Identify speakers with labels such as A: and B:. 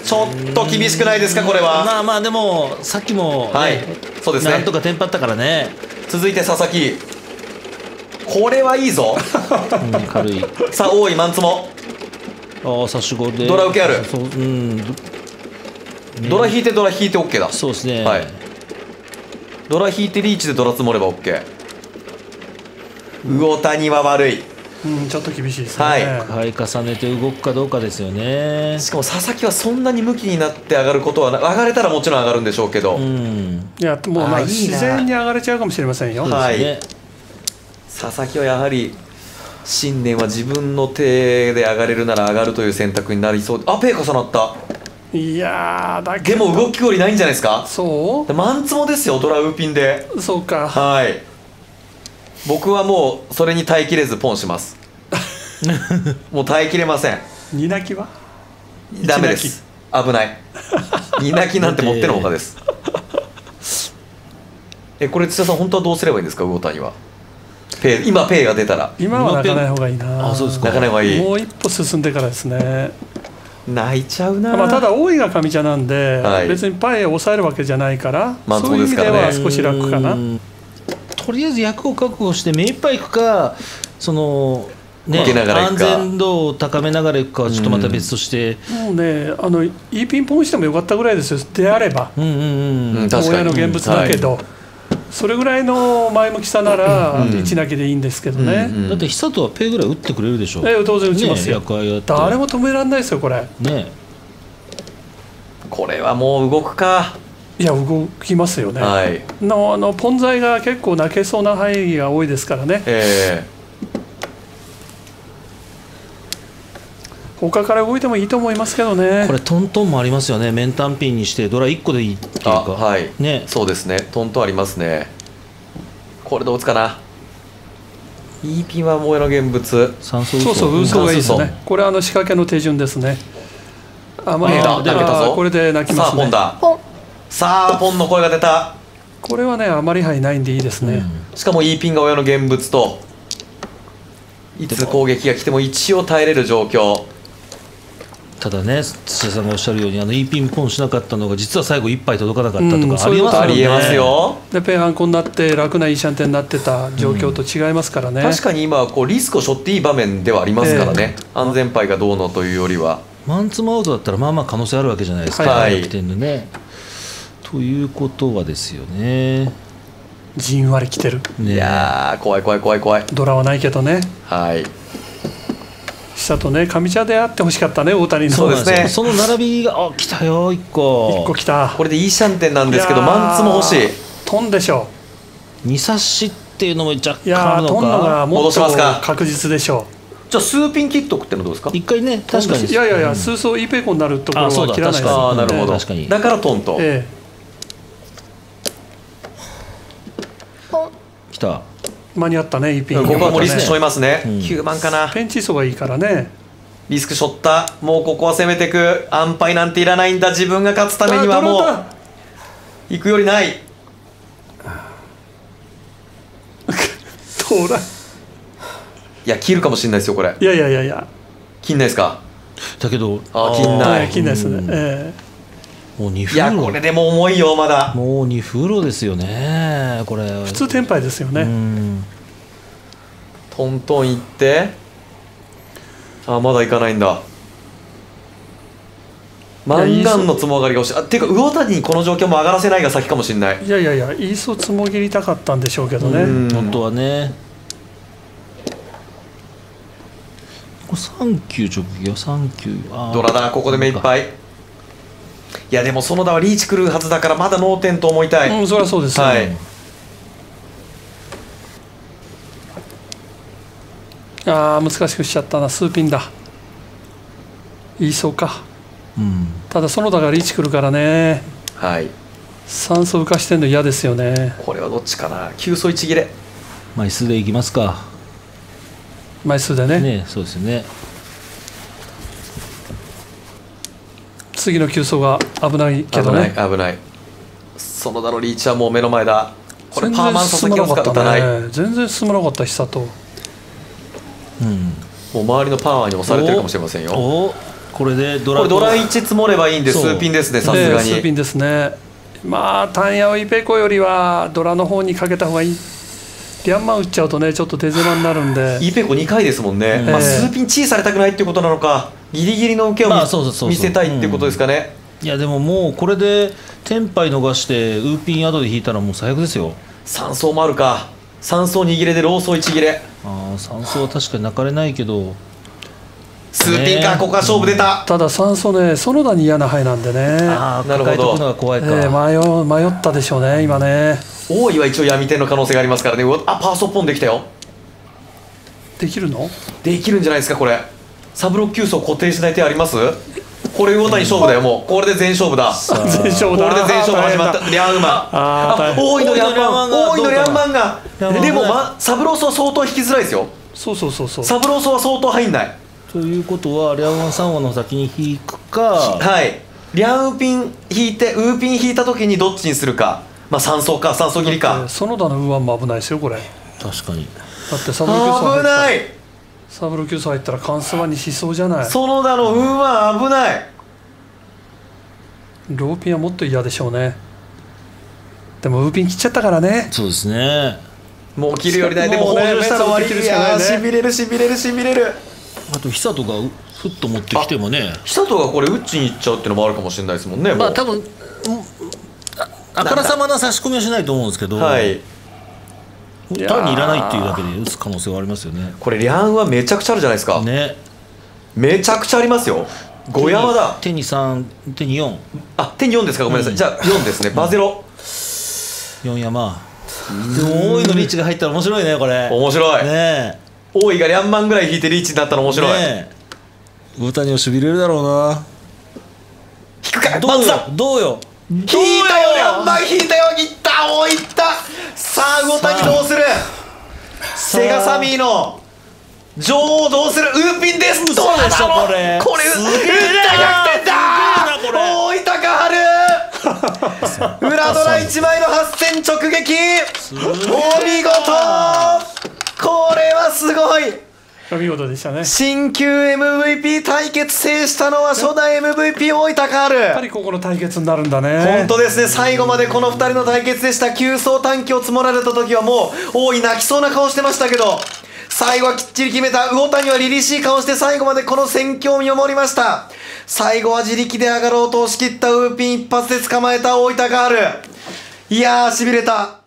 A: ちょっと厳しくないですかこれは。
B: まあまあでもさっきも、ね、
A: はい、そうですね。
B: なんとかテンパったからね。
A: 続いて佐々木、これはいいぞ。
B: うん、軽い。
A: さあ大井マンツモ、
B: ああ差し子で
A: ドラ受けある。
B: そう、うん、
A: ドラ引いて OK だ。
B: そうですね。
A: はい、ドラ引いてリーチでドラ積もれば OK。魚谷は悪い。
C: うん、ちょっと厳しいですね。
B: はい、重ねて動くかどうかですよね。
A: しかも佐々木はそんなに向きになって上がることはな、上がれたらもちろん上がるんでしょうけど、
B: うん、
C: いやもうまあ
A: いいな、
C: 自然に上がれちゃうかもしれませんよ。
A: はい、
B: ね、
A: 佐々木はやはり信念は自分の手で上がれるなら上がるという選択になりそう。あ、ペイ重なった。
C: いやだけど
A: でも動きよりないんじゃないですか。
C: そ
A: マンツモですよ、ドラウーピンで。
C: うそうか。
A: はい、僕はもうそれに耐えきれずポンします。もう耐えきれません。
C: 二泣きは
A: ダメです、危ない。二泣きなんてもってのほかです。これ土田さん本当はどうすればいいんですか魚谷は。今ペイが出たら。
C: 今は泣かない方がいいな。
B: あ、そうですか。
A: 泣かない方がいい。
C: もう一歩進んでからですね。
A: 泣いちゃうな。
C: まあただ大井が上茶なんで、
A: はい、
C: 別にパイを抑えるわけじゃないから、
A: まあ
C: そういう意味では少し楽かな。
B: とりあえず役を確保して目いっぱいいくか、そのね、安全度を高めながらいくかはちょっとまた別として、
C: もうねいいピンポンしてもよかったぐらいですよ。であれば
A: 確かに
C: 親の現物だけど、はい、それぐらいの前向きさなら一泣きでいいんですけどね。
B: だって久人はペイぐらい打ってくれるでしょ。
C: 当然打ちますよ、
B: ね、
C: 誰も止められないですよこれ
B: ね。
A: これはもう動くか。
C: いや動きますよね、はい、ポン材が結構泣けそうな範囲が多いですからね。他から動いてもいいと思いますけどね。
B: これトントンもありますよね。面単ピンにしてドラ1個でいいっていうか。
A: はい、
B: ね、
A: そうですね、トントンありますね。これどう打つかな。いいピンは萌えの現物。
C: そうそう嘘がいいですね。これ仕掛けの手順ですね。あまりこれで泣きますね。
A: さあポンの声が出た。
C: これはねあまり範囲ないんでいいですね、
A: しかもいいピンが親の現物と、いつ攻撃が来ても一応耐えれる状況。
B: ただね土田さんがおっしゃるようにいいピンポンしなかったのが実は最後1杯届かなかったとか
A: ありえますよ。
C: でペンハンコになって楽ないいシャンテンになってた状況と違いますからね、
A: 確かに今はリスクを背負っていい場面ではありますからね、安全牌がどうのというよりは。
B: マンツーアウトだったらまあまあ可能性あるわけじゃないですか、
A: はい、
B: 逆転でね。ということはですよね、
C: じんわり来てる、
A: いやー怖い怖い怖い怖い。
C: ドラはないけどね。
A: はい、
C: 久とね上茶であってほしかったね大谷の。
A: そうですね、
B: その並びが来たよ1個
C: 来た。
A: これでいいシャンテンなんですけどマンツも欲しい。
C: トンでしょ
B: う。2差しっていうのも若干
C: あるのか。トンのがもっと確実でしょう。
A: じゃあ数ピン切っとくってのどうですか。
B: 一回ね確かに。
C: いや数層イーペコになるところは切らないです。
A: ああなるほど。
B: 確かに。
A: だからトンと。
B: 来た。
C: 間に合ったねイーピン。
A: ここはもうリスクしょいますね。9万かな。
C: ペンチ層がいいからね。
A: リスクしょった。もうここは攻めていく。安牌なんていらないんだ。自分が勝つためにはもう行くよりない。
C: どうだ。
A: いや切るかもしれないですよこれ。
C: いや
A: 切んないですか。
B: だけど
A: 切んない。
C: 切んないですね。
B: もう2
A: いやこれでも重いよまだ。
B: もう2フロですよねこれ。
C: 普通テンパイですよね。
A: トントンいって。まだいかないんだ。マンガンのつも上がりが欲しい。っていうか魚谷にこの状況も上がらせないが先かもしれない。
C: いやイーソつもぎりたかったんでしょうけどね
B: 本当はね。3球直撃は3球。
A: ドラだここで目いっぱい。いやでも園田はリーチ来るはずだからまだノーテンと思いたい。
C: そりゃそうです
A: よ、はい、
C: 難しくしちゃったな。数ピンだ。いいそうか、ただ園田がリーチ来るからね。
A: はい、
C: 3層浮かしてんの嫌ですよね。
A: これはどっちかな。9層1切れ
B: 枚数でいきますか。
C: 枚数でね。
B: そうですよね。
C: 次の9層が危ないけどね。
A: 危ない。園田のリーチはもう目の前だ。これパーマン佐々木を
C: 打
A: たない。
C: 全然進まなかった久と。
A: もう周りのパワーに押されてるかもしれませんよ。
B: これで
A: これドラ1積もればいいんで、数ピンですね、さすがに。
C: 数ピンですね。まあタンヤオイペコよりはドラの方にかけた方がいい。リャンマン打っちゃうとね、ちょっと手狭になるんで。
A: イペコ2回ですもんね、まあ、数ピンチされたくないっていうことなのか、ギリギリの受けを見せたいっていうことですかね。
B: いやでももうこれでテンパイ逃してウーピン後で引いたらもう最悪ですよ。
A: 3走もあるか、3走2切れでローソ1切れ。
B: 3走は確かに泣かれないけど、
A: 数ピンか、ここは勝負出た。
C: ただ3走ね、園田に嫌な牌なんでね。
B: なるほど、のが怖いか。
C: 迷ったでしょうね今ね。
A: 大井は一応闇点の可能性がありますからね。パーソッポンできたよ。
C: できるの？
A: できるんじゃないですかこれ。サブロック9層固定しない手あります？これ魚谷勝負だよ、もうこれで全勝負だ。
C: 全勝だ。
A: これで全勝負始まった。リャンウマン、大井のリャンマン、大井のリャンマンが。でもサブローソは相当引きづらいですよ。
C: そう
A: サブローソは相当入んない。
B: ということはリャンワン3話の先に引くか、
A: はい、リャンウピン引いてウーピン引いた時にどっちにするか。まあ3層か、3層切りか。
C: 園田のウーワンも危ないですよこれ。
B: 確かに。
C: だってサブロ9層
A: 危ない。
C: サブロ9層入ったら関数ワンにしそうじゃない。
A: 園田のウーワン危ない。
C: ローピンはもっと嫌でしょうね。でもウーピン切っちゃったからね。
B: そうですね。
A: もう切るよりない。でも北条したら終わり。いやしびれるしびれるしびれる。
B: あと久人がふっと持ってきてもね、
A: 久人がこれ打ちに行っちゃうっていうのもあるかもしれないですもんね。
B: まあ多分あからさまな差し込みはしないと思うんですけど、
A: はい、
B: 単にいらないっていうだけで打つ可能性はありますよね。
A: これリャンはめちゃくちゃあるじゃないですか
B: ね。
A: めちゃくちゃありますよ。5山だ。
B: 手に3、手に4。
A: 手に4ですか。ごめんなさい、じゃあ4ですね。バゼロ
B: 4山でも大井のリーチが入ったら面白いねこれ。
A: 面白い
B: ね。
A: 大井がリャンマンぐらい引いてリーチになったら面白いね。
B: 魚谷をしびれるだろうな。
A: 引くか。
B: どうよ
A: 引いたよ、リャンマン引いたよ。いったおいった。さあ魚谷どうする。セガサミーの女王どうする。ウーピンです。どうでしょこれ。これ打った逆転だ。大井隆治裏ドラ1枚の8戦直撃。お見事。これはすごい。
C: お見事でしたね。
A: 新旧 MVP 対決制したのは初代 MVP 大井隆治。
C: やっぱりここの対決になるんだね。
A: 本当ですね。最後までこの2人の対決でした。9層短期を積もられた時はもう大井泣きそうな顔してましたけど、最後はきっちり決めた。魚谷は凛々しい顔して最後までこの戦況を見守りました。最後は自力で上がろうと押し切ったウーピン一発で捕まえた大井隆治。いやーしびれた。